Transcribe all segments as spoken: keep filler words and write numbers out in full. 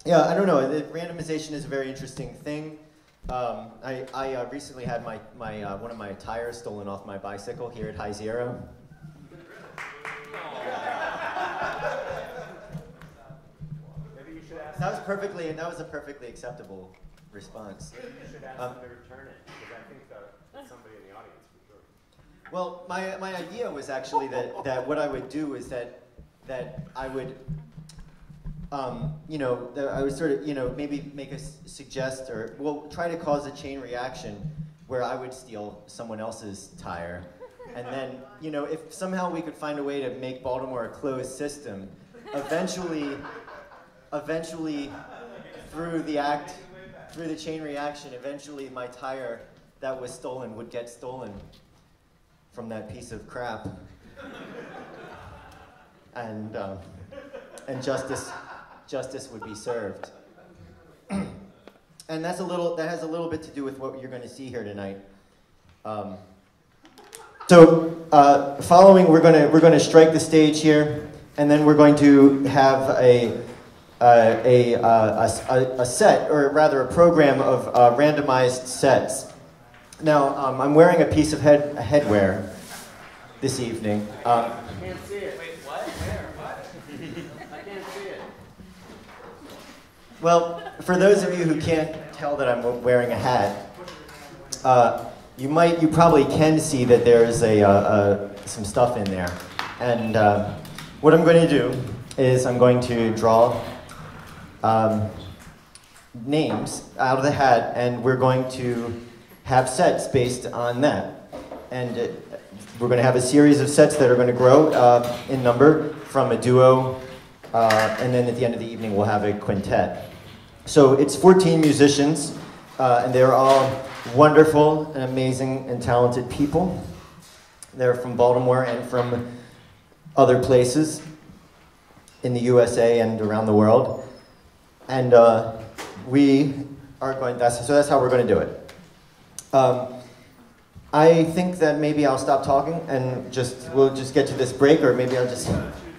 Yeah, I don't know. The randomization is a very interesting thing. Um, I, I uh, recently had my, my, uh, one of my tires stolen off my bicycle here at High Zero. Maybe you should ask. That was perfectly. That was a perfectly acceptable response. Maybe you should ask um, them to return it, because I think that it's somebody in the audience for sure. Well, my my idea was actually that that what I would do is that that I would. Um, you know, I would sort of, you know, maybe make a suggest or, well, try to cause a chain reaction where I would steal someone else's tire. And then, you know, if somehow we could find a way to make Baltimore a closed system, eventually, eventually, through the act, through the chain reaction, eventually my tire that was stolen would get stolen from that piece of crap. And, um, and justice... justice would be served. And that's a little, that has a little bit to do with what you're going to see here tonight. Um, so uh, following, we're going to we're going to strike the stage here, and then we're going to have a uh, a, uh, a a set, or rather a program of uh, randomized sets. Now um, I'm wearing a piece of head a headwear this evening. Um, I can't see it. Wait, what? Where? What? I can't see it. Well, for those of you who can't tell that I'm wearing a hat, uh, you might, you probably can see that there's a, uh, uh, some stuff in there. And uh, what I'm going to do is I'm going to draw um, names out of the hat, and we're going to have sets based on that. And it, we're going to have a series of sets that are going to grow uh, in number from a duo, uh, and then at the end of the evening we'll have a quintet. So it's fourteen musicians, uh, and they're all wonderful and amazing and talented people. They're from Baltimore and from other places in the U S A and around the world. And uh, we are going, that's, so that's how we're going to do it. Um, I think that maybe I'll stop talking and just, we'll just get to this break, or maybe I'll just...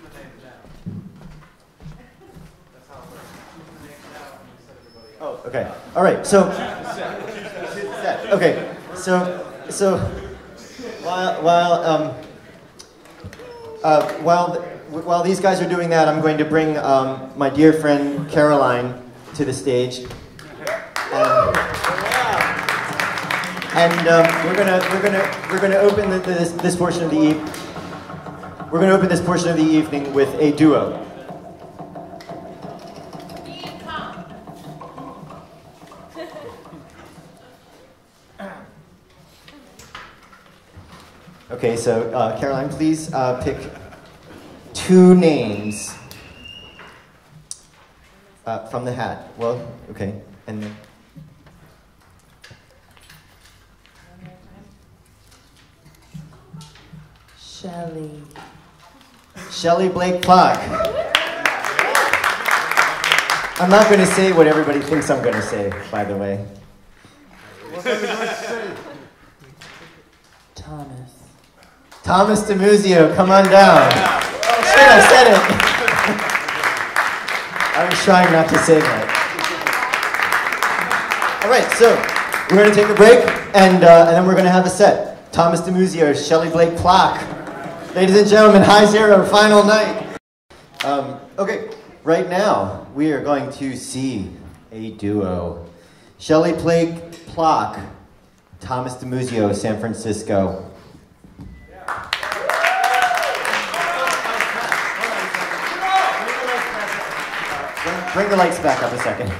Oh, okay. All right. So, okay. So, so while while um, uh, while while these guys are doing that, I'm going to bring um, my dear friend Caroline to the stage, and, and um, we're gonna we're gonna we're gonna open the, this this portion of the eve. We're gonna open this portion of the evening with a duo. Okay, so uh, Caroline, please uh, pick two names uh, from the hat. Well, okay, and then. Shelly. Shelly Blake-Plock. I'm not going to say what everybody thinks I'm going to say, by the way. Thomas. Thomas Dimuzio, come on down. Oh shit, I said it. I was trying not to say that. All right, so we're going to take a break, and, uh, and then we're going to have a set. Thomas Dimuzio, Shelly Blake-Plock. Ladies and gentlemen, High Zero, final night. Um, okay, right now we are going to see a duo. Shelly Blake-Plock, Thomas Dimuzio, San Francisco. Bring the lights back up a second.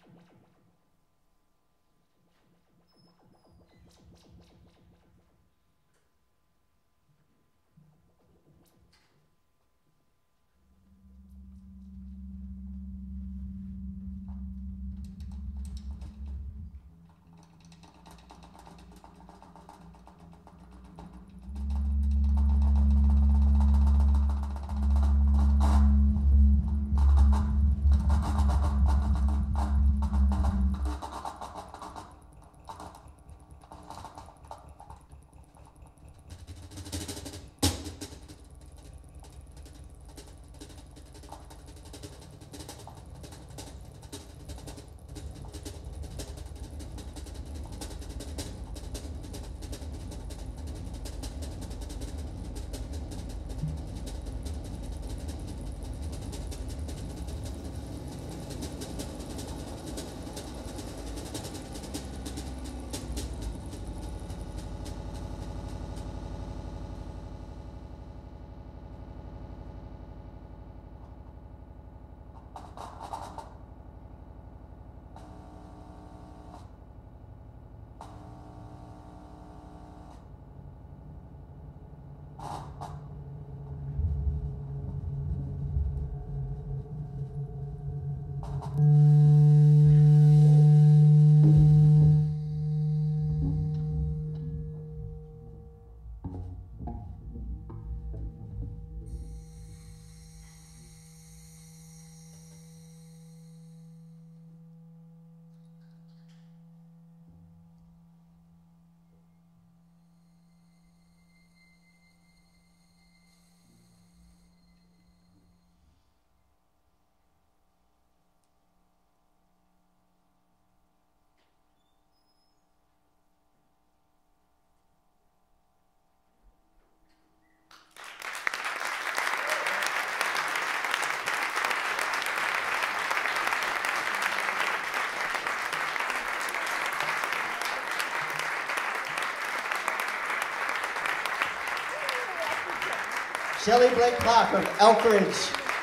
Shelly Blake-Plock of Elkridge.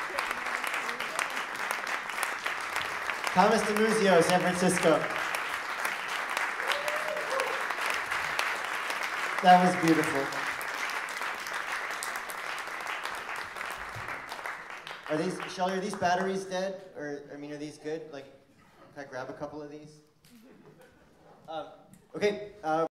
Thomas Dimuzio, San Francisco. That was beautiful. Are these, Shelly, are these batteries dead? Or, I mean, are these good? Like, can I grab a couple of these? Um, okay. Uh,